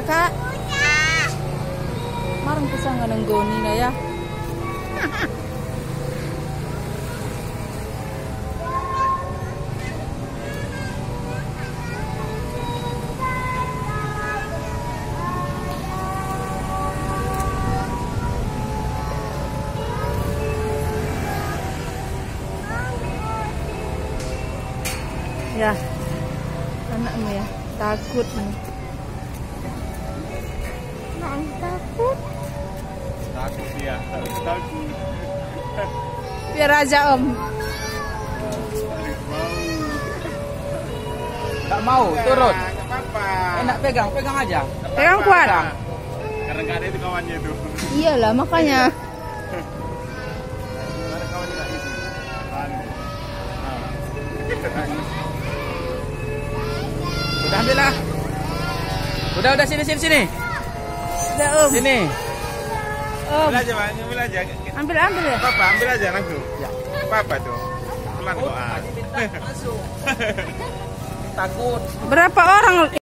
Kakak. Marang pisang nganenggoni na ya. Ya, anakmu ya, takut nih. Takut. Takut ya, takut. Biar aja Om. Tak mau turun. Nggak apa-apa. Enak pegang aja. Pegang kuat. Karena nggak ada itu kawannya itu. Iyalah makanya. Karena kawannya nggak itu. Udah ambil lah. Udah sini. Udah Om. Sini. Om. Ambil aja, Pak. Ambil aja. Ambil ya. Papa, ambil aja langsung. Ya. Papa tuh. Pelan kok. Masuk. Takut. Berapa orang